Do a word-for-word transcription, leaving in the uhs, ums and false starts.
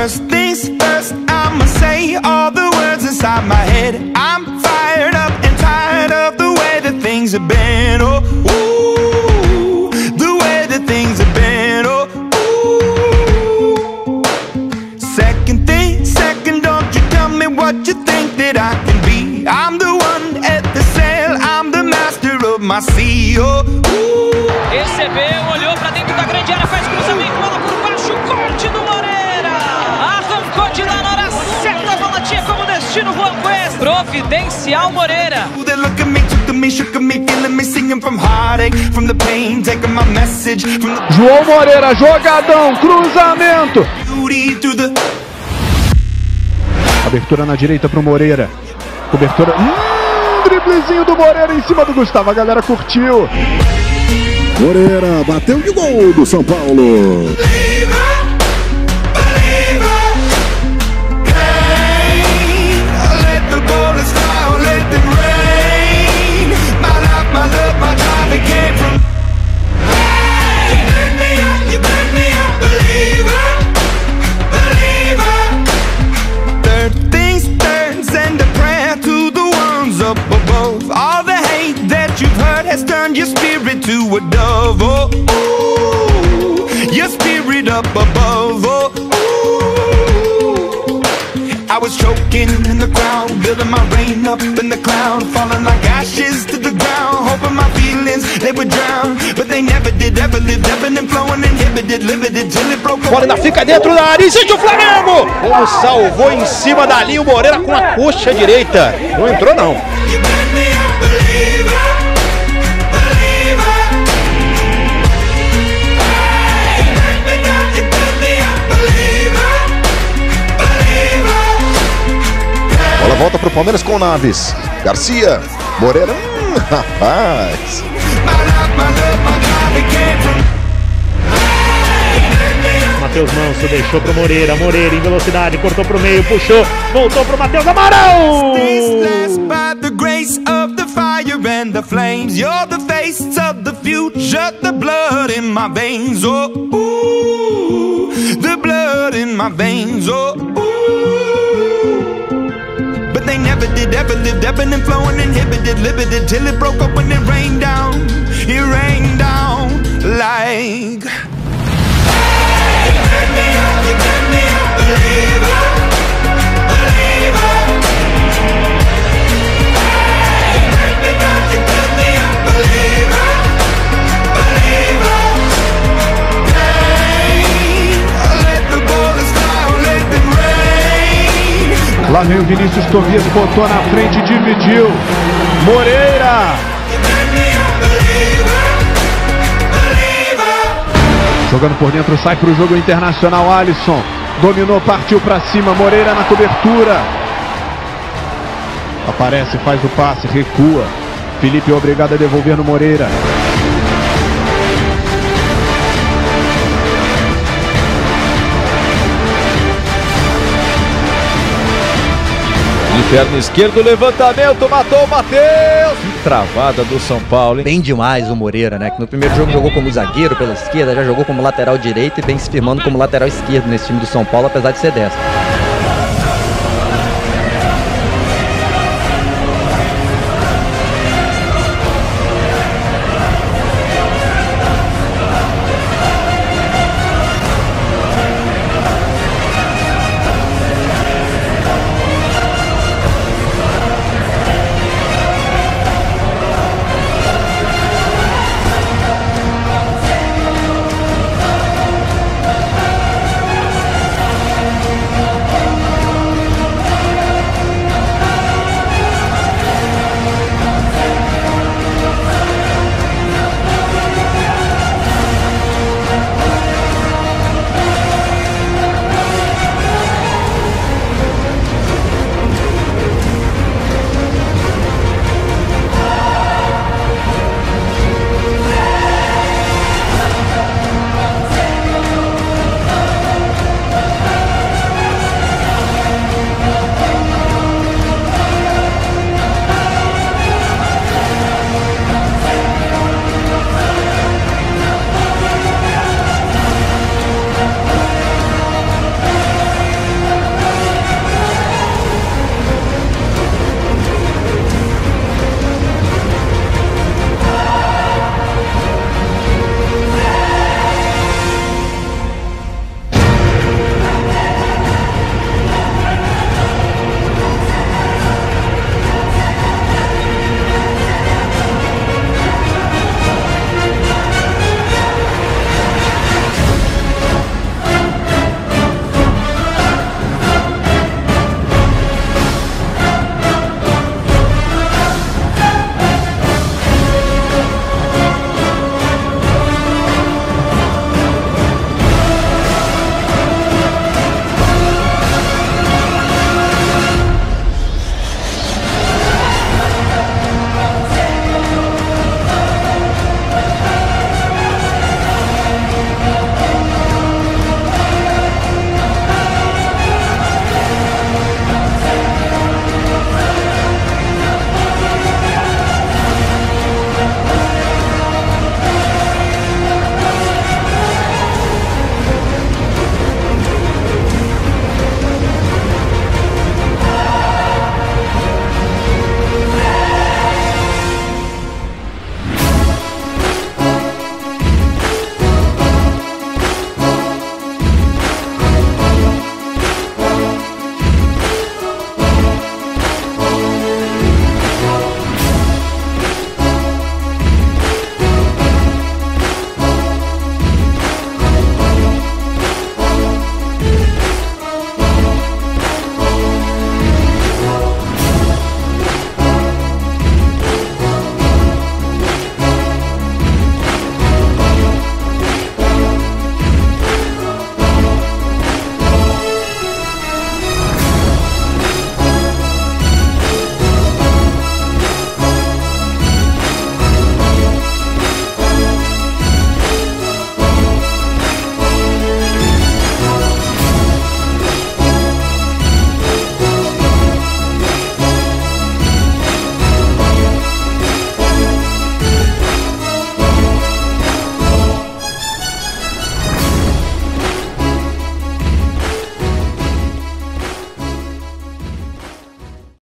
First things first, I'ma say all the words inside my head. I'm fired up and tired of the way that things have been. Oh, ooh, the way that things have been. Oh, ooh. Second thing, second, don't you tell me what you think that I can be. I'm the one at the sail, I'm the master of my sea. Oh, ooh. Recebeu, olhou pra dentro da grande área, faz cruzamento, bola por baixo, corte do Moreira. Arrancou de lá na hora certa, a bola tinha como destino Juan Quest. Providencial Moreira. They look at me, took me, shook me, feeling me, singing from heartache, from the pain, taking my message from the João Moreira, jogadão, cruzamento. beauty through the. Abertura na direita pro Moreira. Cobertura. Hum, driblezinho do Moreira em cima do Gustavo. A galera curtiu. Moreira bateu de gol do São Paulo. Turn your spirit to a dove, oh, ooh, your spirit up above, oh, ooh. I was choking in the crowd, building my rain up in the cloud, falling like ashes to the ground, hoping my feelings, they would drown, but they never did, ever lived, ebbing and flowing, inhibited, limited, till it broke. Bola ainda fica dentro da área, existe o Flamengo! Ou salvou em cima dali o Moreira com a coxa direita, não entrou não. Bola volta pro Palmeiras com o Naves. Garcia, Moreira, hum, rapaz. Matheus Manso deixou pro Moreira, Moreira em velocidade, cortou pro meio, puxou, voltou pro Matheus Amaral. They never did, ever lived, ebbing and flowing, inhibited, limited, till it broke up when it rained down. It rained down like. Hey, you turn me up, you turn me up, believer, believer. Hey, you turn me up, you turn me up, believer, believer. Hey, let the bullets fly, let them rain. Lá vem o Vinícius Tobias, botou na frente e dividiu. Moreira! Jogando por dentro, sai para o jogo internacional. Alisson dominou, partiu para cima. Moreira na cobertura. Aparece, faz o passe, recua. Felipe é obrigado a devolver no Moreira. De perna esquerda, levantamento, matou o Matheus. Que travada do São Paulo, hein? Bem demais o Moreira, né? Que no primeiro jogo jogou como zagueiro pela esquerda, já jogou como lateral direito e vem se firmando como lateral esquerdo nesse time do São Paulo, apesar de ser destro.